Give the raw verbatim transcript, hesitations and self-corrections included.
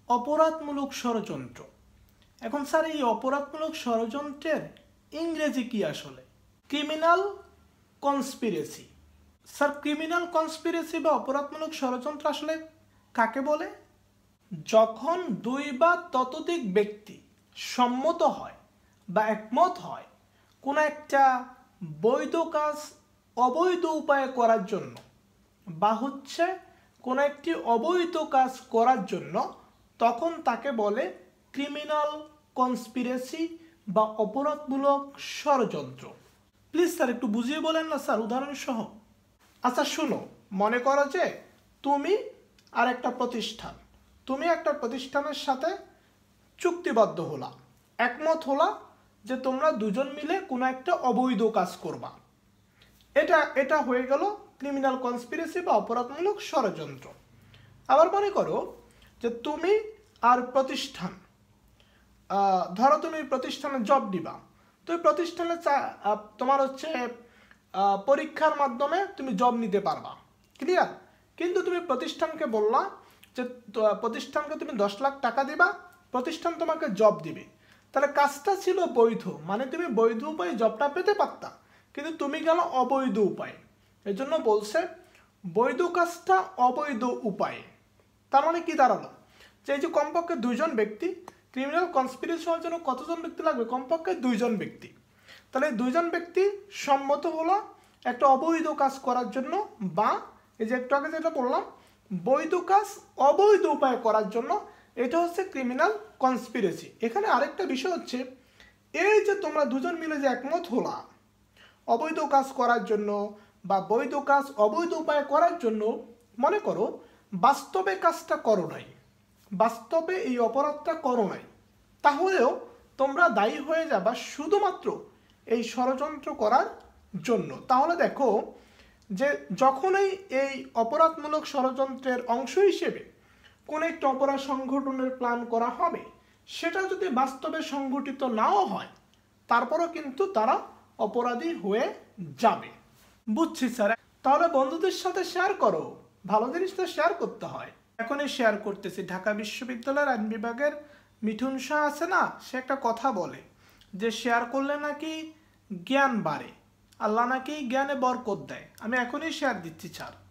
অপরাধমূলক ষড়যন্ত্র। এখন স্যার এই অপরাধমূলক ষড়যন্ত্রের ইংরেজি কি আসলে? Criminal conspiracy. Sir criminal conspiracy বা অপরাধমূলক ষড়যন্ত্র আসলে কাকে বলে? যখন দুই বা ততোধিক ব্যক্তি সম্মত হয় বা একমত হয় কোনো একটা বৈধ কাজ অবৈধ উপায়ে করার জন্য বা হচ্ছে কোনো একটি অবৈধ কাজ করার জন্য, তখন তাকে বলে ক্রিমিনাল কনস্পিরেসি বা অপরাধমূলক ষড়যন্ত্র। প্লিজ স্যার একটু বুঝিয়ে বলেন না স্যার, উদাহরণ সহ। আচ্ছা শুনো, মনে করো যে তুমি আর একটা প্রতিষ্ঠান, তুমি একটা প্রতিষ্ঠানের সাথে চুক্তিবদ্ধ হলা, একমত হলা যে তোমরা দুজন মিলে কোনো একটা অবৈধ কাজ করবা। এটা এটা হয়ে গেল ক্রিমিনাল কনস্পিরেসি বা অপরাধমূলক ষড়যন্ত্র। আবার মনে করো যে তুমি আর প্রতিষ্ঠান, ধরো তুমি প্রতিষ্ঠানে জব দিবা, তো এই প্রতিষ্ঠানে তোমার হচ্ছে পরীক্ষার মাধ্যমে তুমি জব নিতে পারবা, ক্লিয়ার? কিন্তু তুমি প্রতিষ্ঠানকে বললা যে প্রতিষ্ঠানকে তুমি দশ লাখ টাকা দিবা, প্রতিষ্ঠান তোমাকে জব দিবে। তাহলে কাজটা ছিল বৈধ, মানে তুমি বৈধ উপায়ে জবটা পেতে পারতা, কিন্তু তুমি গেল অবৈধ উপায়ে। এই জন্য বলছে বৈধ কাজটা অবৈধ উপায়ে। তার মানে কি দাঁড়ালো? যে এই যে কমপক্ষে দুইজন ব্যক্তি, ক্রিমিনাল কনস্পিরেসি হওয়ার জন্য কতজন ব্যক্তি লাগবে? কমপক্ষে দুইজন ব্যক্তি। তাহলে দুইজন ব্যক্তি সম্মত হলো একটা অবৈধ কাজ করার জন্য, বা এই যে একটু আগে যেটা বললাম বৈধ কাজ অবৈধ উপায়ে করার জন্য, এটা হচ্ছে ক্রিমিনাল কনস্পিরেসি। এখানে আরেকটা বিষয় হচ্ছে, এই যে তোমরা দুজন মিলে যে একমত হলা অবৈধ কাজ করার জন্য বা বৈধ কাজ অবৈধ উপায়ে করার জন্য, মনে করো বাস্তবে কাজটা করো নাই, বাস্তবে এই অপরাধটা করো নাই, তাহলেও তোমরা দায়ী হয়ে যাবা শুধুমাত্র এই ষড়যন্ত্র করার জন্য। তাহলে দেখো যে যখনই এই অপরাধমূলক ষড়যন্ত্রের অংশ হিসেবে কোনো একটা অপরাধ সংগঠনের প্ল্যান করা হবে, সেটা যদি বাস্তবে সংগঠিত নাও হয়, তারপরও কিন্তু তারা অপরাধী হয়ে যাবে। বুঝছি স্যার। তাহলে বন্ধুদের সাথে শেয়ার করো, ভালো জিনিসটা শেয়ার করতে হয়। এখনই শেয়ার করতেছি। ঢাকা বিশ্ববিদ্যালয়ের আইন বিভাগের মিঠুন শাহ আছে না, সে একটা কথা বলে যে শেয়ার করলে নাকি জ্ঞান বাড়ে, আল্লাহ নাকি জ্ঞানে বরকত দেয়। আমি এখনই শেয়ার দিচ্ছি স্যার।